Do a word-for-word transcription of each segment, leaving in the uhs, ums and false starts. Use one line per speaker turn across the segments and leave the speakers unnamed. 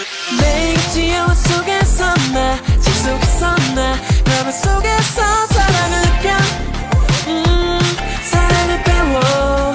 매일같이 영화 속에서나 집 속에서나 너만 속에서 사랑을 펴 음, 사랑을 배워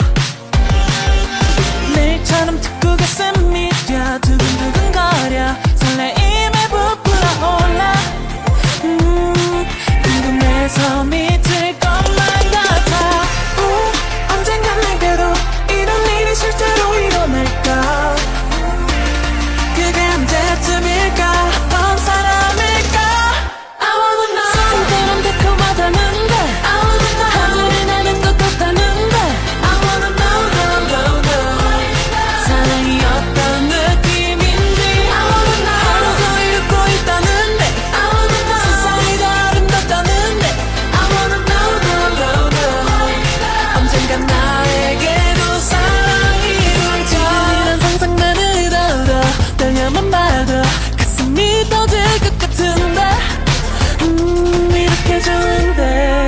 내일처럼 듣고 가슴이 뛰어 두근두근거려 설레임에 부풀어올라 음, 궁금해서 미칠 것만 같아 우, 언젠간 내게도 이런 일이 실제로 일어날까 그게 언제쯤일까 넌 사람일까 I wanna know 상대랑 달콤하다는데 I wanna know 하늘이 나는 것 같다는데 I wanna know, know, know, know 사랑이 어떤 느낌인지 I wanna know 하루 종일 웃고 있다는데 I wanna know 세상이 더 아름답다는데 I wanna know, know, know, know 언젠간 나에게도 사랑이 올지 이런 상상만으로도 떨려만 봐도 가슴이 터질 것 같은데 음 이렇게 좋은데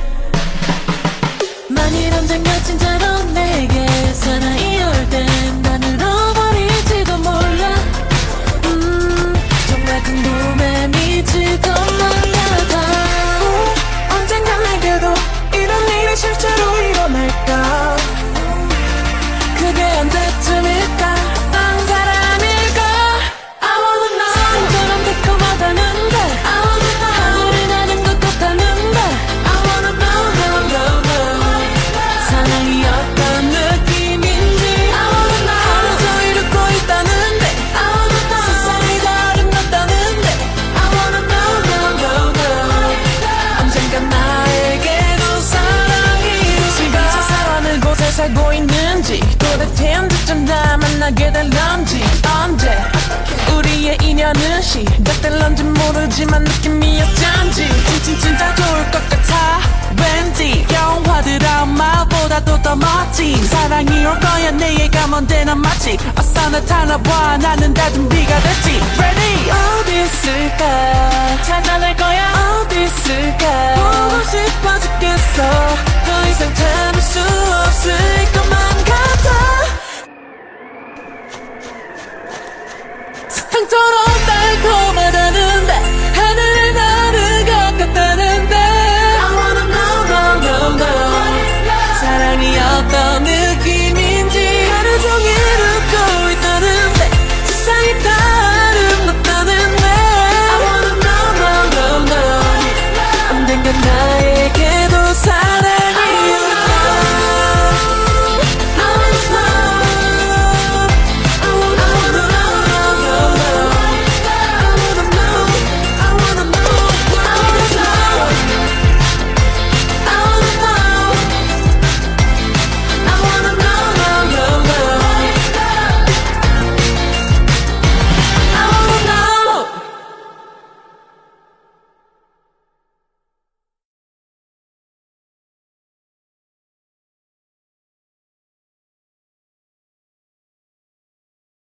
만일 언젠가 진짜로 내게 사랑이 올 땐 난 울어버릴지도 몰라 음 정말 궁금해 미칠 것만 같아 음, 언젠가 내게도 이런 일이 실제로 일어날까 그게 언제쯤일까 난 사람일까 I wanna know 상처럼 달콤하다는데 I wanna know 하늘이 나는 것 같다는데 I wanna know, know, know, know 사랑이 어떤 느낌인지 I wanna know 하루 종일 웃고 있다는데 I wanna know 세상이 더 아름답다는데 I wanna know, know, know, know 언젠간 나에게도 사랑이 지금 저 사람을 곳에 살고 있는지 도대체 언제쯤 다 만나게 될런지 언제 우리의 인연은 시작될런지 모르지만 느낌이 어쩐지 진짜 진짜 좋을 것 같아 왠지 영화 드라마보다도 더 멋진 사랑이 올 거야 내일감 언제나 마치 어서 나타나봐 나는 다들